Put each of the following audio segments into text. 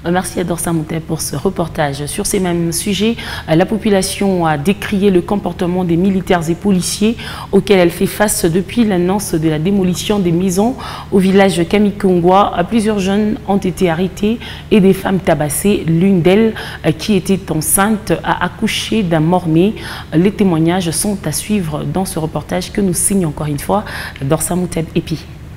Merci à Dorsa Moutet pour ce reportage. Sur ces mêmes sujets, la population a décrié le comportement des militaires et policiers auxquels elle fait face depuis l'annonce de la démolition des maisons au village Kamikongwa. Plusieurs jeunes ont été arrêtés et des femmes tabassées. L'une d'elles, qui était enceinte, a accouché d'un mort-né. Les témoignages sont à suivre dans ce reportage que nous signe encore une fois Dorsa Moutet Epi.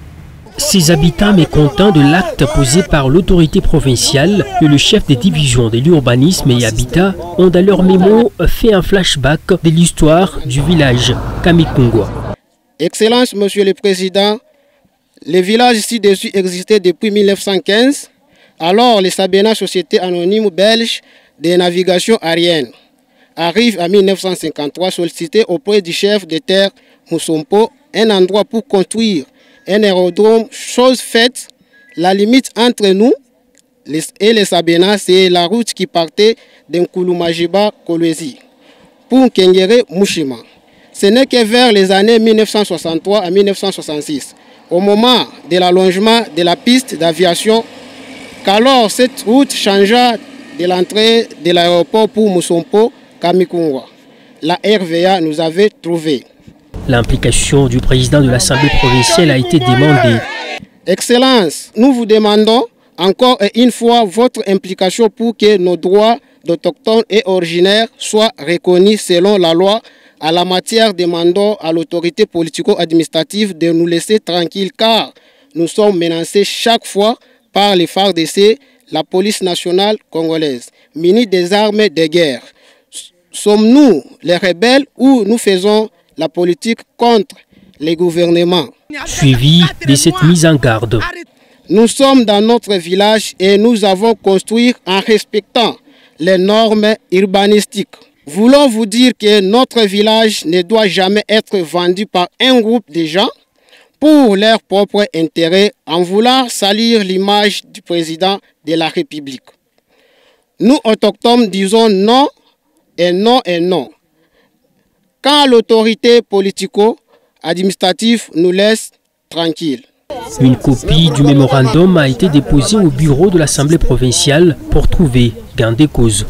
Ces habitants mécontents de l'acte posé par l'autorité provinciale et le chef des divisions de l'urbanisme et habitat ont dans leur mémo fait un flashback de l'histoire du village Kamikongwa. Excellence, Monsieur le Président, le village ci-dessus existait depuis 1915, alors les Sabena, société anonyme belge de navigation aérienne, arrive en 1953 solliciter auprès du chef de terre Moussompo un endroit pour construire un aérodrome, chose faite. La limite entre nous et les Sabena, c'est la route qui partait d'Nkulumajiba Kolwezi pour Kengere Mouchima. Ce n'est que vers les années 1963 à 1966, au moment de l'allongement de la piste d'aviation, qu'alors cette route changea de l'entrée de l'aéroport pour Moussompo Kamikongwa. La RVA nous avait trouvés. L'implication du président de l'Assemblée provinciale a été demandée. Excellence, nous vous demandons encore une fois votre implication pour que nos droits d'autochtones et originaires soient reconnus selon la loi. À la matière, demandons à l'autorité politico-administrative de nous laisser tranquilles car nous sommes menacés chaque fois par les FARDC, la police nationale congolaise, munis des armes de guerre. Sommes-nous les rebelles ou nous faisons la politique contre les gouvernements? Suivi de cette mise en garde. Nous sommes dans notre village et nous avons construit en respectant les normes urbanistiques. Voulons vous dire que notre village ne doit jamais être vendu par un groupe de gens pour leur propre intérêt en voulant salir l'image du président de la République. Nous, autochtones, disons non et non et non. Quand l'autorité politico-administrative nous laisse tranquilles. Une copie du mémorandum a été déposée au bureau de l'Assemblée provinciale pour trouver gain de cause.